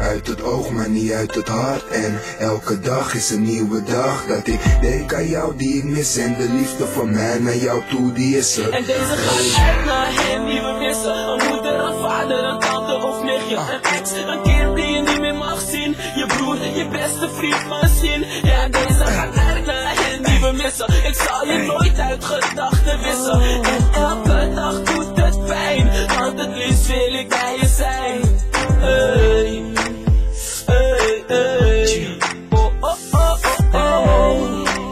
uit het oog, maar niet uit het hart. En elke dag is een nieuwe dag dat ik denk aan jou die ik mis. En de liefde van mij naar jou toe, die is er. En deze gaat uit naar hen die we missen. Een moeder, een vader, een tante of nichtje. Een ex, een kind die je niet meer mag zien. Je broer, je beste vriend misschien. Ja, deze gaat uit naar hen die we missen. Ik zal je nooit uit gedachten wissen. En elke dag doet het pijn, want het liefst wil ik bij je zijn. Hey, hey, hey. Oh, oh, oh, oh, oh.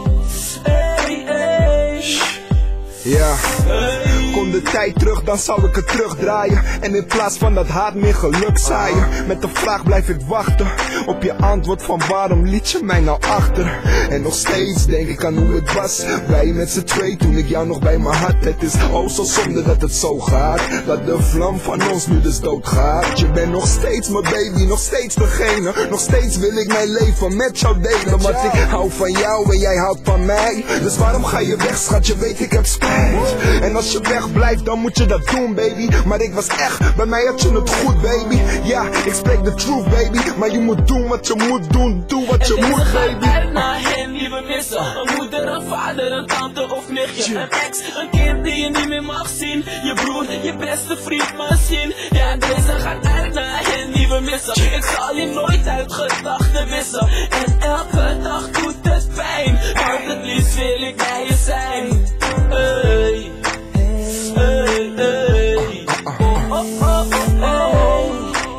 Hey, hey. Ja, kom de tijd terug, dan zou ik het terugdraaien. En in plaats van dat haat meer geluk zaaien. Met de vraag blijf ik wachten op je antwoord van waarom liet je mij nou achter. En nog steeds denk ik aan hoe het was, wij met z'n twee toen ik jou nog bij me had. Het is oh zo zonde dat het zo gaat, dat de vlam van ons nu dus doodgaat. Je bent nog steeds mijn baby, nog steeds degene. Nog steeds wil ik mijn leven met jou delen. Want ik hou van jou en jij houdt van mij. Dus waarom ga je weg, schat, je weet ik heb spijt. En als je wegblijft, dan moet je dat doen, baby. Maar ik was echt, bij mij had je het goed, baby. Ja, ik spreek de truth, baby. Maar je moet doen wat je moet doen, doe wat je moet, baby. En naar hen die we missen. Een moeder, een vader, een tante of nichtje. Een ex, een kind die je niet meer mag zien. Je broer, je beste vriend misschien. Ja, deze gaat uit naar hen die we missen. Ik zal je nooit uit gedachten wissen. En elke dag doet het pijn, want het liefst wil ik bij je zijn. Hey, hey, hey. Oh, oh, oh, oh, oh.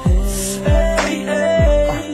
Hey, hey.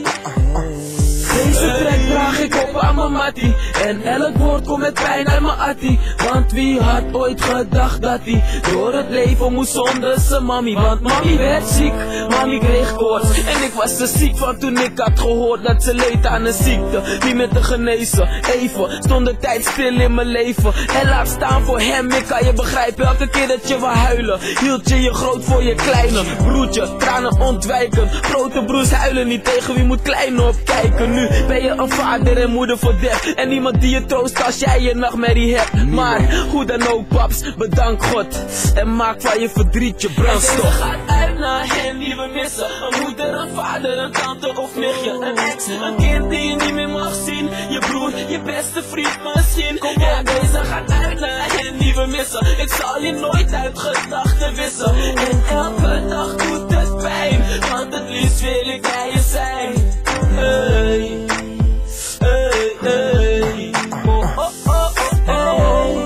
Deze track draag ik op aan mijn mattie. En elk woord komt met pijn uit mijn attie. Want wie had ooit gedacht dat hij door het leven moest zonder zijn mami. Want mami werd ziek, mami kreeg koorts. En ik was er ziek van toen ik had gehoord dat ze leed aan een ziekte niet meer te genezen. Even stond de tijd stil in mijn leven. En laat staan voor hem, ik kan je begrijpen. Elke keer dat je wil huilen, hield je je groot voor je kleine. Broertje, tranen ontwijken. Grote broers huilen niet, tegen wie moet kleine opkijken. Nu ben je een vader en moeder voor def. En niemand die je troost als jij je nachtmerrie hebt. Maar hoe dan ook, paps, bedank God. En maak van je verdriet je brandstof. En deze gaat uit naar hen die we missen. Een moeder, een vader, een tante of nichtje. Een ex, een kind die je niet meer mag zien. Je broer, je beste vriend misschien. Ja, deze gaat uit naar hen die we missen. Ik zal je nooit uit gedachten wissen. En elke dag doet het pijn, want het liefst wil ik bij je zijn. Hey, hey, hey. Oh, oh, oh, oh, oh.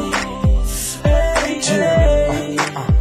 Hey, hey.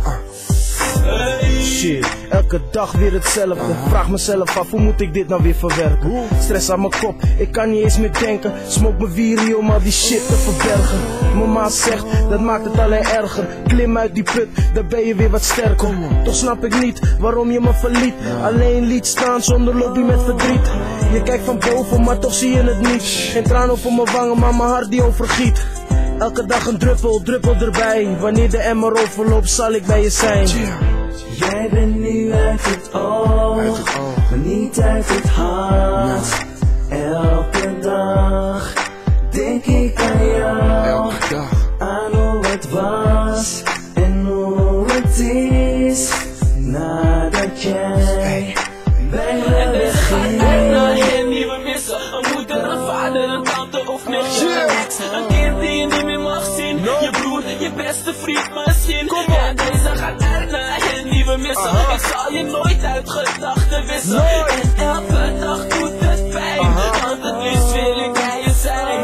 Hey. Shit, elke dag weer hetzelfde. Vraag mezelf af, hoe moet ik dit nou weer verwerken? Stress aan mijn kop, ik kan niet eens meer denken. Smoke mijn wierie om al die shit te verbergen. Mama zegt, dat maakt het alleen erger. Klim uit die put, dan ben je weer wat sterker. Toch snap ik niet waarom je me verliet. Alleen liet staan zonder lobby met verdriet. Je kijkt van boven, maar toch zie je het niet. Geen traan over mijn wangen, maar mijn hart die overgiet. Elke dag een druppel, druppel erbij. Wanneer de emmer overloopt, zal ik bij je zijn. Jij bent nu uit het oog, maar niet uit het hart. Elke dag denk ik aan jou. Elke dag. Aan hoe het was en hoe het is nadat jij bij me wegging. En naar hen die we missen. Een moeder, een vader, een tante of nichtje. Een ex, een kind die je niet meer mag zien. Je broer, je beste vriend misschien. Ja, deze gaat uit naar hen die we missen. Ik zal je nooit uit gedachten wissen. En elke dag doet het pijn, want het liefst wil ik bij je zijn.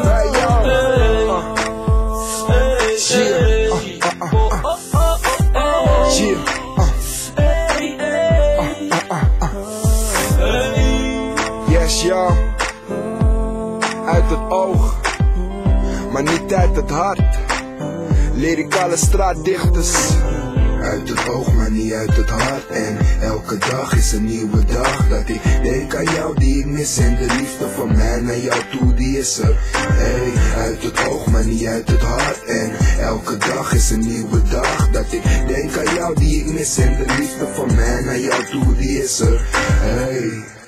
Hey, hey, hey. Oh, oh, oh, oh, oh. Hey, hey. Yes, ja. Uit het oog, maar niet uit het hart. Lyricale straatdichters. Uit het oog, maar niet uit het hart. En elke dag is een nieuwe dag dat ik denk aan jou die ik mis. En de liefde van mij naar jou toe, die is er. Hey, uit het oog, maar niet uit het hart. En elke dag is een nieuwe dag dat ik denk aan jou die ik mis. En de liefde van mij naar jou toe, die is er. Hey.